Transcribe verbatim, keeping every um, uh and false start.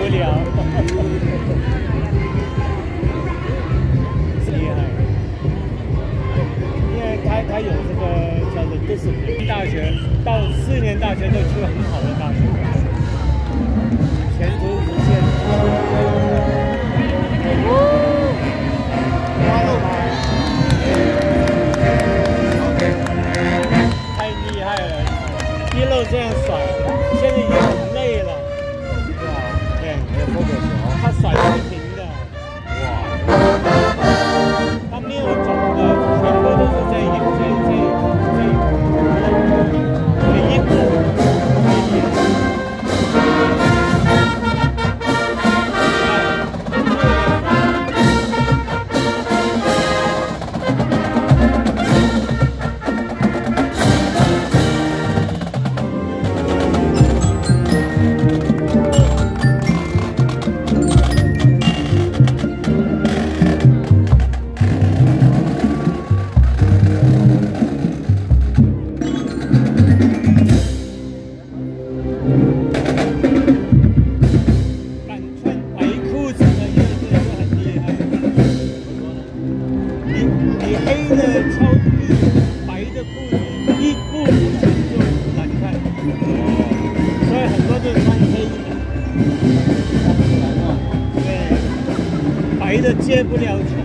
无聊。厉害，因为他他有这个叫做 discipline， 大学到四年大学都去了很好的大学，前途无限。太厉害了，一路这样甩，现在已经很累了。对啊，对，还有后脚桥，他甩不停的。哇！他没有走的，全部都是这一这这这每一步。白的接不了球。